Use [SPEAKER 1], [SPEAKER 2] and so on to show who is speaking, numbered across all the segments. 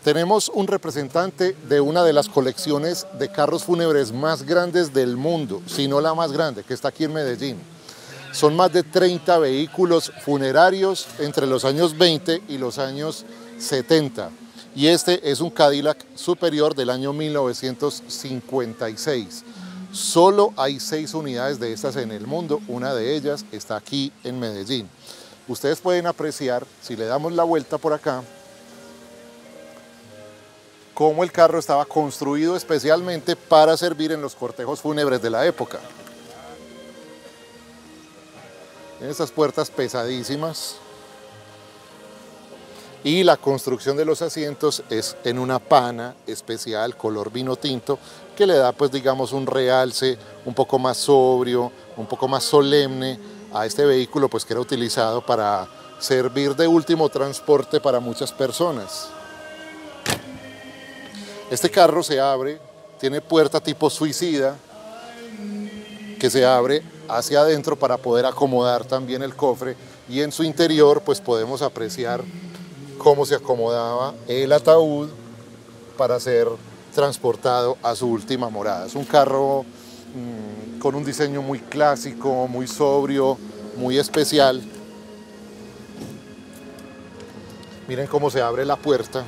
[SPEAKER 1] Tenemos un representante de una de las colecciones de carros fúnebres más grandes del mundo, si no la más grande, que está aquí en Medellín. Son más de 30 vehículos funerarios entre los años 20 y los años 70. Y este es un Cadillac Superior del año 1956. Solo hay 6 unidades de estas en el mundo, una de ellas está aquí en Medellín. Ustedes pueden apreciar, si le damos la vuelta por acá, cómo el carro estaba construido especialmente para servir en los cortejos fúnebres de la época. Tiene estas puertas pesadísimas y la construcción de los asientos es en una pana especial color vino tinto que le da, pues digamos, un realce un poco más sobrio, un poco más solemne a este vehículo, pues que era utilizado para servir de último transporte para muchas personas. Este carro se abre, tiene puerta tipo suicida que se abre hacia adentro para poder acomodar también el cofre, y en su interior pues podemos apreciar cómo se acomodaba el ataúd para ser transportado a su última morada. Es un carro con un diseño muy clásico, muy sobrio, muy especial. Miren cómo se abre la puerta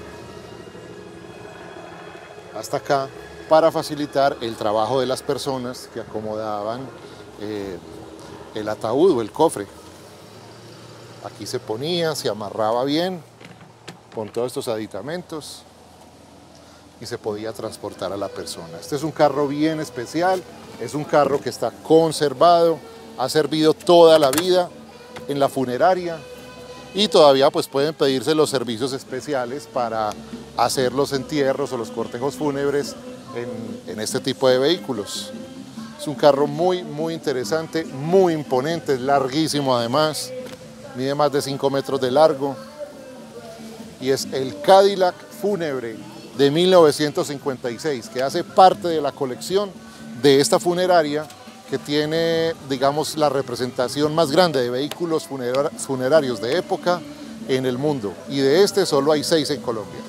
[SPEAKER 1] hasta acá para facilitar el trabajo de las personas que acomodaban el ataúd o el cofre. Aquí se ponía, se amarraba bien con todos estos aditamentos y se podía transportar a la persona. Este es un carro bien especial, es un carro que está conservado, ha servido toda la vida en la funeraria y todavía pues pueden pedirse los servicios especiales para hacer los entierros o los cortejos fúnebres en este tipo de vehículos. Es un carro muy interesante, muy imponente, es larguísimo además, mide más de 5 metros de largo y es el Cadillac fúnebre de 1956, que hace parte de la colección de esta funeraria, que tiene, digamos, la representación más grande de vehículos funerarios de época en el mundo, y de este solo hay 6 en Colombia.